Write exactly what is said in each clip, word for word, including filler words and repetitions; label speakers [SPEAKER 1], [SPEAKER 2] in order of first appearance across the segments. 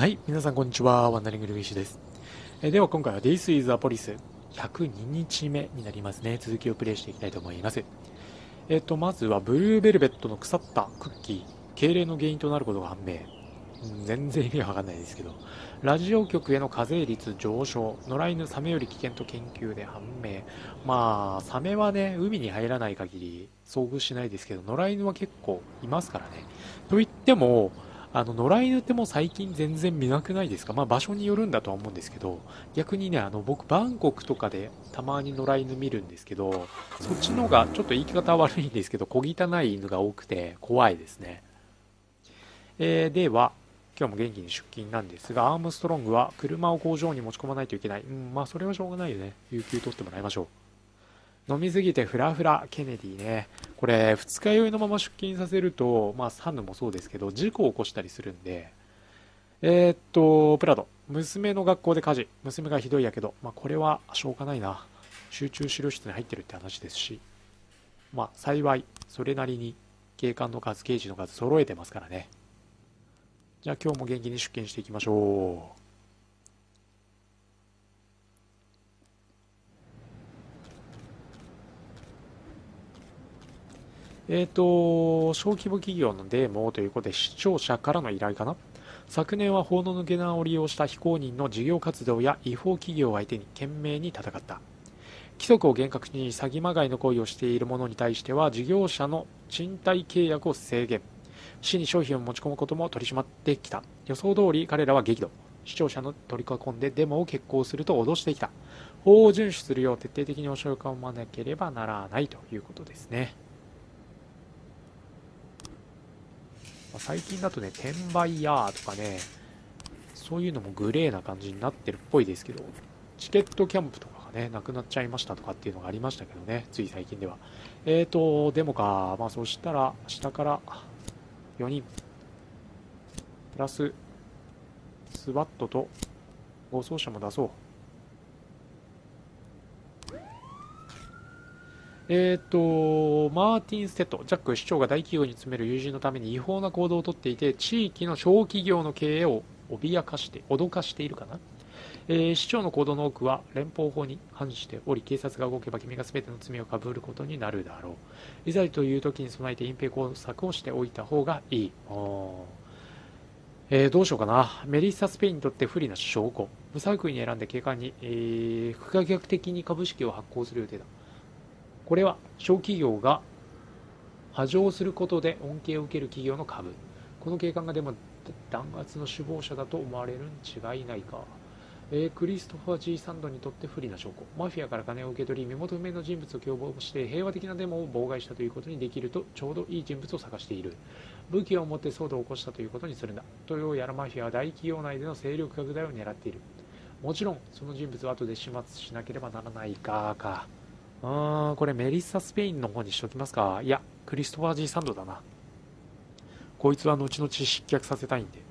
[SPEAKER 1] はい、皆さんこんにちは。ワンダリングルギッシュです。えーでは今回は This is a Police ひゃくににちめになりますね。続きをプレイしていきたいと思います。えっ、と、まずはブルーベルベットの腐ったクッキー、痙攣の原因となることが判明。うん、全然意味わかんないですけど。ラジオ局への課税率上昇。野良犬サメより危険と研究で判明。まあ、サメはね、海に入らない限り遭遇しないですけど、野良犬は結構いますからね。と言っても、あの野良犬ってもう最近全然見なくないですか？まあ場所によるんだとは思うんですけど、逆にね、あの僕バンコクとかでたまに野良犬見るんですけど、そっちのがちょっと言い方悪いんですけど、小汚い犬が多くて怖いですね。えーでは、今日も元気に出勤なんですが、アームストロングは車を工場に持ち込まないといけない。うん、まあそれはしょうがないよね。有給取ってもらいましょう。飲みすぎてフラフラ、ケネディね。これ、二日酔いのまま出勤させると、まあサヌもそうですけど、事故を起こしたりするんで、えーっと、プラド。娘の学校で火事。娘がひどいやけど、まあこれはしょうがないな。集中治療室に入ってるって話ですし、まあ幸い、それなりに警官の数、刑事の数揃えてますからね。じゃあ今日も元気に出勤していきましょう。えっと、小規模企業のデーモということで視聴者からの依頼かな。昨年は法の抜け穴を利用した非公認の事業活動や違法企業を相手に懸命に戦った。規則を厳格に詐欺まがいの行為をしている者に対しては事業者の賃貸契約を制限。市に商品を持ち込むことも取り締まってきた。予想通り彼らは激怒。視聴者の取り囲んでデモを決行すると脅してきた。法を遵守するよう徹底的に教え込まなければならないということですね。最近だとね、転売ヤーとかね、そういうのもグレーな感じになってるっぽいですけど、チケットキャンプとかがね、なくなっちゃいましたとかっていうのがありましたけどね、つい最近では。えーと、デモか、まあそしたら、下からよにん、プラス、スワットと護送車も出そう。えっ、と、マーティン・ステッド、ジャック市長が大企業に詰める友人のために違法な行動をとっていて、地域の小企業の経営を脅かして、脅かしているかな。えー市長の行動の多くは連邦法に反しており、警察が動けば君が全ての罪をかぶることになるだろう。いざという時に備えて隠蔽工作をしておいた方がいい。えーどうしようかな。メリッサ・スペインにとって不利な証拠。無作為に選んで警官に、えー不可逆的に株式を発行する予定だ。これは小企業が波状することで恩恵を受ける企業の株。この警官がでも弾圧の首謀者だと思われるに違いないか。えークリストファー・ジー・サンドにとって不利な証拠。マフィアから金を受け取り、身元不明の人物を共謀して平和的なデモを妨害したということにできるとちょうどいい人物を探している。武器を持って騒動を起こしたということにするんだ。とようやらマフィアは大企業内での勢力拡大を狙っている。もちろん、その人物は後で始末しなければならないかか。あー、これメリッサ・スペインの方にしときますか。いや、クリストファー・ジー・サンドだな。こいつは後々失脚させたいんで。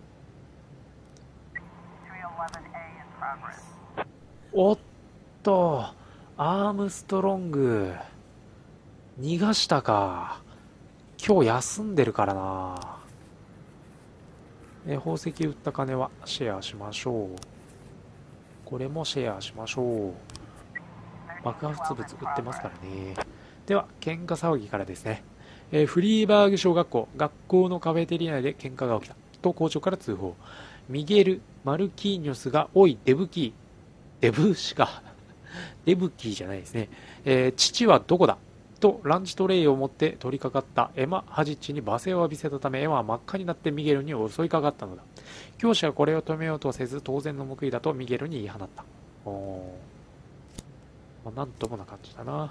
[SPEAKER 1] おっと、アームストロング、逃がしたか。今日休んでるからな。え、宝石売った金はシェアしましょう。これもシェアしましょう。爆発物売ってますからね。では、喧嘩騒ぎからですね。えーフリーバーグ小学校、学校のカフェテリア内で喧嘩が起きた。と校長から通報。ミゲル・マルキーニョスが、おい、デブキー。デブシか。デブキーじゃないですね。えー父はどこだとランチトレイを持って取り掛かったエマ・ハジッチに罵声を浴びせたため、エマは真っ赤になってミゲルに襲いかかったのだ。教師はこれを止めようとせず、当然の報いだとミゲルに言い放った。おー、まあ、なんともな感じだな。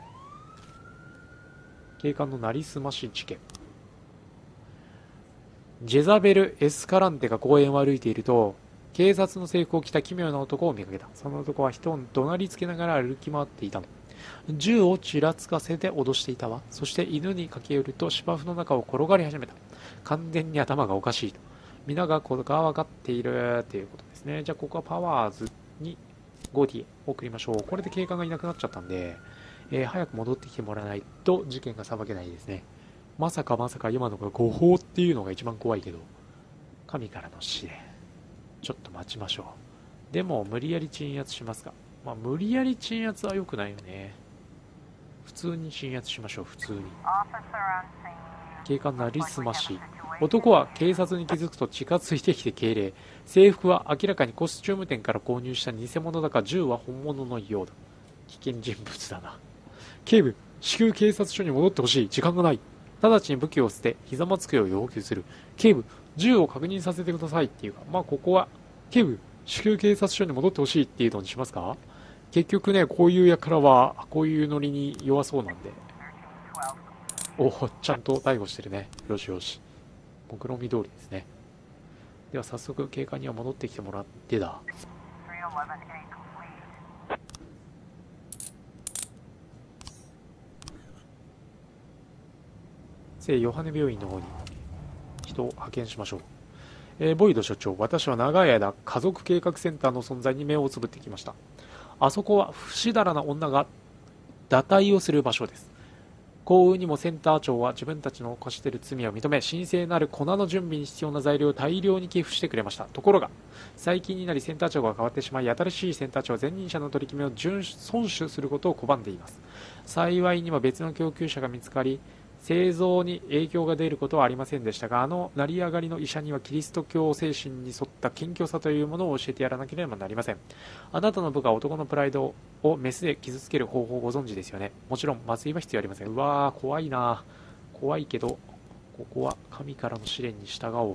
[SPEAKER 1] 警官のなりすまし事件。ジェザベル・エスカランテが公園を歩いていると、警察の制服を着た奇妙な男を見かけた。その男は人を怒鳴りつけながら歩き回っていたの。銃をちらつかせて脅していたわ。そして犬に駆け寄ると芝生の中を転がり始めた。完全に頭がおかしいと。皆がこれが分かっているということですね。じゃあここはパワーズにゴディ送りましょう。これで警官がいなくなっちゃったんで、えー早く戻ってきてもらわないと事件が裁けないですね。まさかまさか今のが誤報っていうのが一番怖いけど、神からの試練。 ちょっと待ちましょう。でも無理やり鎮圧しますか。まあ無理やり鎮圧は良くないよね。普通に鎮圧しましょう。普通に。警官なりすまし。男は警察に気づくと近づいてきて敬礼。制服は明らかにコスチューム店から購入した偽物だが、銃は本物のようだ。危険人物だな。警部、至急警察署に戻ってほしい。時間がない。直ちに武器を捨て、膝まつくよう要求する。警部、銃を確認させてくださいっていうか、まあここは、警部、至急警察署に戻ってほしいっていうのにしますか。結局ね、こういう輩は、こういうノリに弱そうなんで。おお、ちゃんと逮捕してるね。よしよし。目論見通りですね。では早速警官には戻ってきてもらってだ。聖ヨハネ病院の方に人を派遣しましょう。えー、ボイド所長、私は長い間家族計画センターの存在に目をつぶってきました。あそこは不死だらな女が堕胎をする場所です。幸運にもセンター長は自分たちの犯している罪を認め、神聖なる粉の準備に必要な材料を大量に寄付してくれました。ところが最近になりセンター長が変わってしまい、新しいセンター長は前任者の取り決めを遵守することを拒んでいます。幸いにも別の供給者が見つかり、製造に影響が出ることはありませんでしたが、あの成り上がりの医者にはキリスト教精神に沿った謙虚さというものを教えてやらなければなりません。あなたの部下は男のプライドをメスで傷つける方法をご存知ですよね。もちろん麻酔は必要ありません。うわー、怖いな。怖いけど、ここは神からの試練に従おう。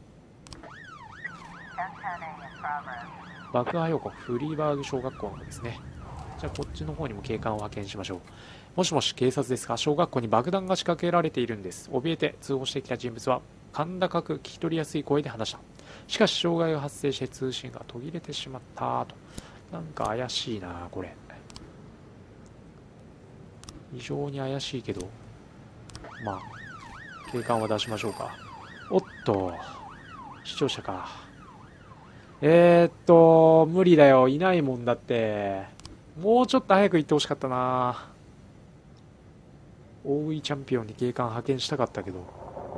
[SPEAKER 1] 爆破予告、フリーバーグ小学校のですね。じゃあこっちの方にも警官を派遣しましょう。もしもし、警察ですか。小学校に爆弾が仕掛けられているんです。怯えて通報してきた人物は甲高く聞き取りやすい声で話した。しかし障害が発生して通信が途切れてしまったと。なんか怪しいなこれ。非常に怪しいけど、まあ警官は出しましょうか。おっと、視聴者か。えー、っと無理だよ、いないもんだって。もうちょっと早く行ってほしかったな。大食いチャンピオンに警官派遣したかったけど。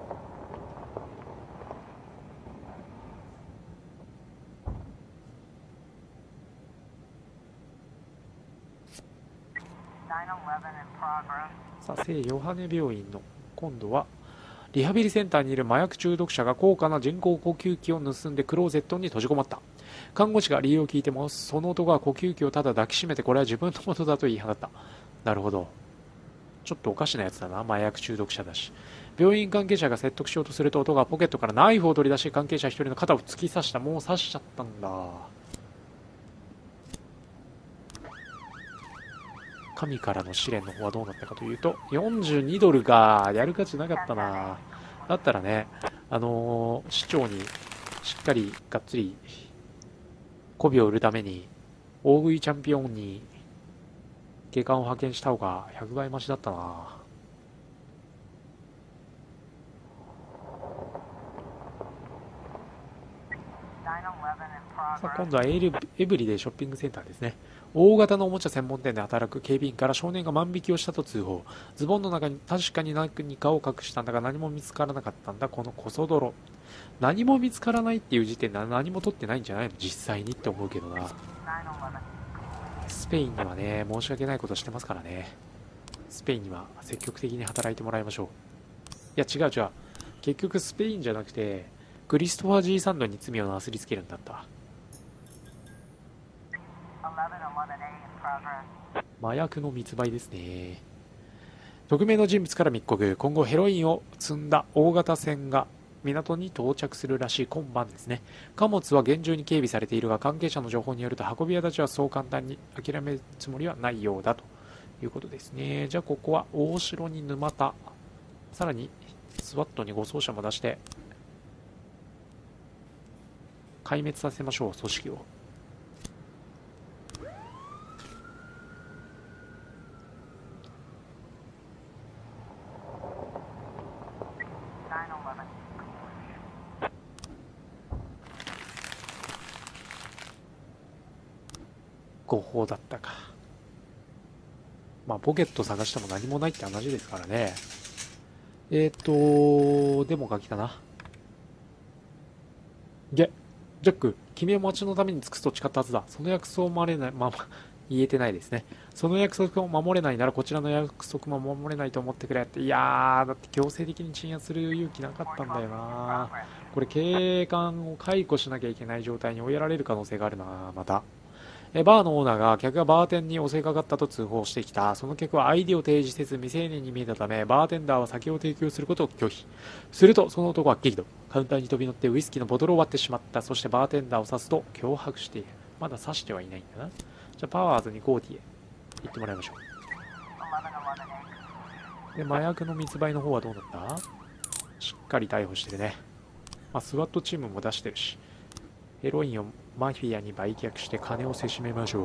[SPEAKER 1] さあ、聖ヨハネ病院の今度はリハビリセンターにいる麻薬中毒者が高価な人工呼吸器を盗んでクローゼットに閉じこもった。看護師が理由を聞いても、その男は呼吸器をただ抱きしめて、これは自分のものだと言い放った。なるほど。ちょっとおかしなやつだな。麻薬中毒者だし。病院関係者が説得しようとすると、男がポケットからナイフを取り出し、関係者一人の肩を突き刺した。もう刺しちゃったんだ。神からの試練の方はどうなったかというと、よんじゅうにドルがやる価値なかったな。だったらね、あのー、市長にしっかりがっつり媚びを売るために大食いチャンピオンに警官を派遣した方がひゃくばい増しだったな。さあ今度はエルエブリデイショッピングセンターですね。大型のおもちゃ専門店で働く警備員から少年が万引きをしたと通報。ズボンの中に確かに何かを隠したんだが何も見つからなかったんだ、このコソ泥。何も見つからないっていう時点で何も取ってないんじゃないの実際にって思うけどな。スペインにはね、申し訳ないことしてますからね。スペインには積極的に働いてもらいましょう。いや違う違う、結局スペインじゃなくてクリストファー・ジー・サンドに罪をなすりつけるんだった。麻薬の密売ですね。匿名の人物から密告。今後ヘロインを積んだ大型船が港に到着するらしい。今晩ですね。貨物は厳重に警備されているが、関係者の情報によると運び屋たちはそう簡単に諦めるつもりはないようだということですね。じゃあここは大城に沼田、さらにスワットに護送車も出して壊滅させましょう、組織を。誤報だったか。まあポケット探しても何もないって話ですからね。えっとデモが来たな。げジャック、君は町のために尽くすと誓ったはずだ。その約束を守れない、まあ、言えてないですね。その約束を守れないならこちらの約束も守れないと思ってくれって。いやー、だって強制的に鎮圧する勇気なかったんだよな。これ警官を解雇しなきゃいけない状態に追いやられる可能性があるな。また。えバーのオーナーが客がバーテンに襲いかかったと通報してきた。その客はアイディを提示せず未成年に見えたため、バーテンダーは酒を提供することを拒否。するとその男は激怒。カウンターに飛び乗ってウイスキーのボトルを割ってしまった。そしてバーテンダーを刺すと脅迫している。まだ刺してはいないんだな。じゃあパワーズにゴーティへ行ってもらいましょう。で、麻薬の密売の方はどうなった？しっかり逮捕してるね。まあ、スワットチームも出してるし。ヘロインをマフィアに売却して金をせしめましょう。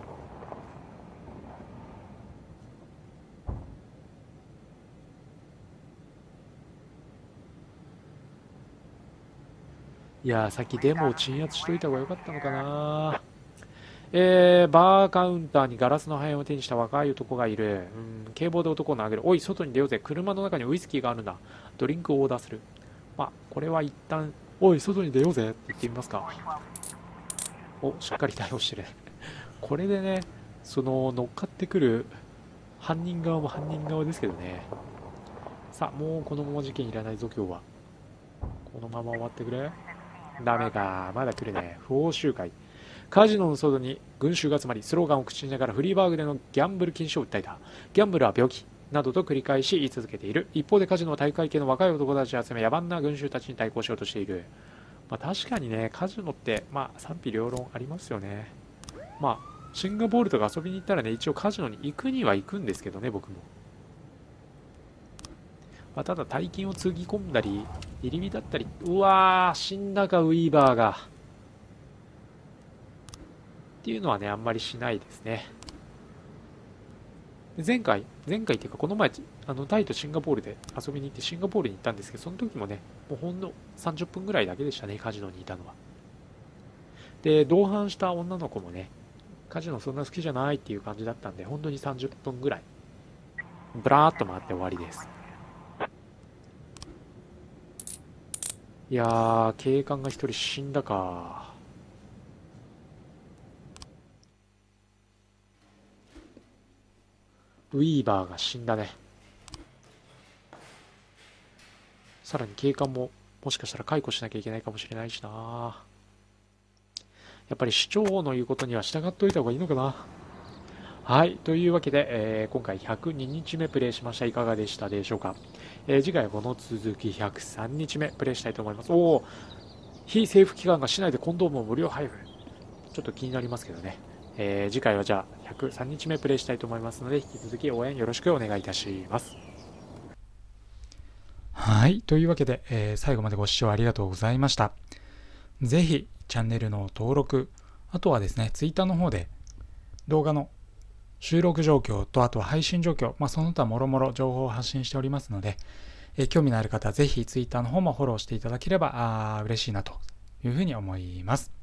[SPEAKER 1] いやー、さっきデモを鎮圧しといた方がよかったのかな。えー、バーカウンターにガラスの破片を手にした若い男がいる。うん、警棒で男を殴る。おい、外に出ようぜ。車の中にウイスキーがあるんだ。ドリンクをオーダーする。まあ、これは一旦、おい、外に出ようぜって言ってみますか。お、しっかり対応してる。これでね、その乗っかってくる犯人側も犯人側ですけどね。さあ、もうこのまま事件いらないぞ、今日は。このまま終わってくれ。ダメか。まだ来るね。不法集会。カジノの外に群衆が集まり、スローガンを口にしながらフリーバーグでのギャンブル禁止を訴えた。ギャンブルは病気。などと繰り返し言い続けている。一方でカジノは体育会系の若い男たちを集め、野蛮な群衆たちに対抗しようとしている。まあ、確かにね、カジノって、まあ、賛否両論ありますよね。まあ、シンガポールとか遊びに行ったらね、一応カジノに行くには行くんですけどね、僕も。まあ、ただ、大金をつぎ込んだり、入り身だったり、うわー、死んだか、ウィーバーが。っていうのはね、あんまりしないですね。前回、前回っていうか、この前、あのタイとシンガポールで遊びに行って、シンガポールに行ったんですけど、その時もね、もうほんのさんじゅっぷんぐらいだけでしたね、カジノにいたのは。で、同伴した女の子もね、カジノそんな好きじゃないっていう感じだったんで、本当にさんじゅっぷんぐらい、ブラーっと回って終わりです。いやー、警官が一人死んだか。ウィーバーが死んだね。さらに警官ももしかしたら解雇しなきゃいけないかもしれないしな。やっぱり市長の言うことには従っておいた方がいいのかな。はい。というわけで、えー、今回ひゃくににちめプレイしました。いかがでしたでしょうか。えー、次回はこの続きひゃくさんにちめプレイしたいと思います。おお、非政府機関が市内でコンドームを無料配布。ちょっと気になりますけどね。えー、次回はじゃあひゃくさんにちめプレイしたいと思いますので、引き続き応援よろしくお願いいたします。はい。というわけで、えー、最後までご視聴ありがとうございました。ぜひ、チャンネルの登録、あとはですね、ツイッターの方で動画の収録状況と、あとは配信状況、まあ、その他もろもろ情報を発信しておりますので、えー、興味のある方はぜひツイッターの方もフォローしていただければあ嬉しいなというふうに思います。